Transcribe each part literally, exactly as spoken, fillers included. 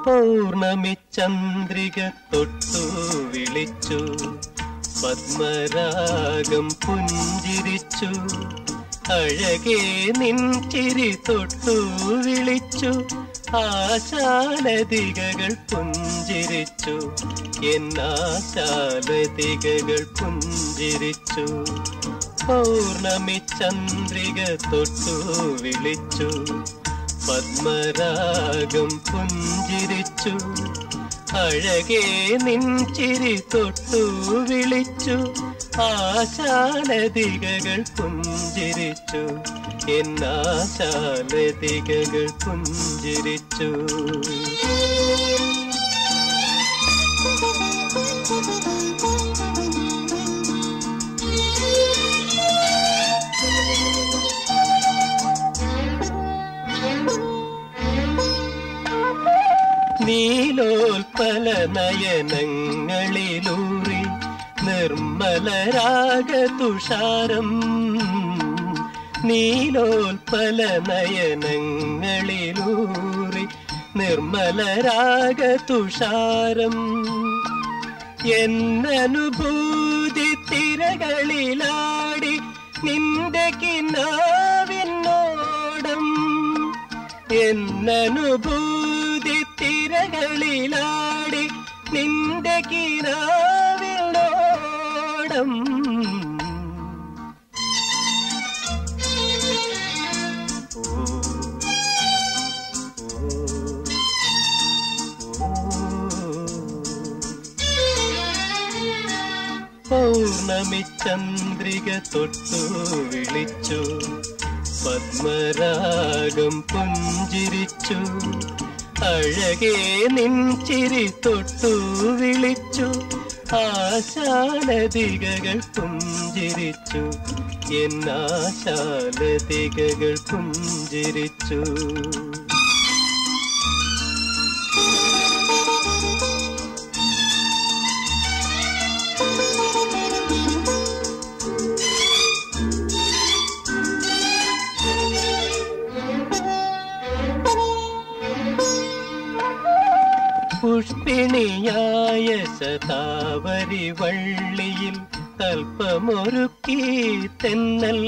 പൗർണമി ചന്ദ്രിക തൊട്ടു വിളിച്ചു, പത്മരാഗം പുഞ്ചിരിച്ചു, അഴകേ നിൻ ചിരി തൊട്ടു വിളിച്ചു, ആശാലതികകൾ പുഞ്ചിരിച്ചു, എന്നാശാലതികകൾ പുഞ്ചിരിച്ചു. പൗർണമി ചന്ദ്രിക തൊട്ടു വിളിച്ചു, പത്മരാഗം പുഞ്ചിരിച്ചു, അഴകേ നിൻ ചിരി തൊട്ടു വിളിച്ചു, ആശാലതികകൾ പുഞ്ചിരിച്ചു, എന്നാശാലതികകൾ പുഞ്ചിരിച്ചു. നീലോൽപല നയനങ്ങളിലൂറി നിർമ്മലരാഗ തുഷാരം, നീലോൽപല നയനങ്ങളിലൂറി നിർമ്മലരാഗ തുഷാരം, എന്നനുഭൂതി തിരകളിലാടി നിന്റെ കിനാവിനോടം, എന്നനുഭൂതി തിരകളിലാടി നിന്റെ കിനാവിനോടം. പൗർണമി ചന്ദ്രിക തൊട്ടു വിളിച്ചു, പത്മരാഗം പുഞ്ചിരിച്ചു, അഴകേ നിൻ ചിരി തൊട്ടു വിളിച്ചു, ആശാലതികകൾ പുഞ്ചിരിച്ചു, എന്നാശാലതികകൾ പുഞ്ചിരിച്ചു. പുഷ്പിണിയായ ശതാവരി വള്ളിയിൽ തൽപ്പമൊരുക്കി തെന്നൽ,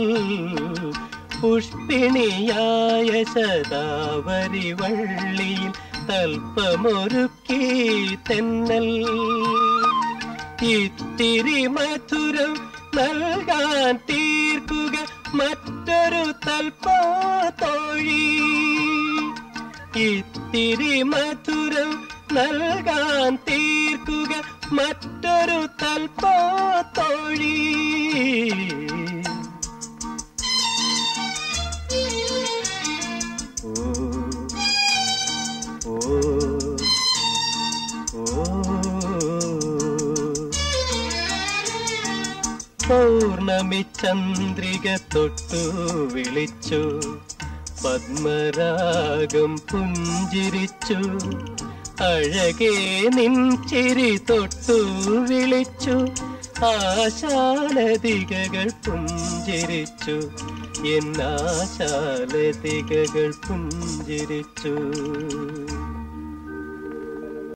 പുഷ്പിണിയായ ശതാവരി വള്ളിയിൽ തൽപ്പമൊരുക്കി തെന്നൽ, ഇത്തിരി മധുരം നൽകാൻ തീർക്കുക മറ്റൊരു തൽപ്പോ തോഴി, ഇത്തിരി മധുരം നൽകാൻ തീർക്കുക മറ്റൊരു തൽപ്പോ തോഴി. ഓ ഓ ഓ പൗർണമി ചന്ദ്രിക തൊട്ടു വിളിച്ചു, പത്മരാഗം പുഞ്ചിരിച്ചു, അഴകേ നിൻ ചിരി തൊട്ടു വിളിച്ചു, ആശാലതികകൾ പുഞ്ചിരിച്ചു, എന്നാശാലതികകൾ പുഞ്ചിരിച്ചു.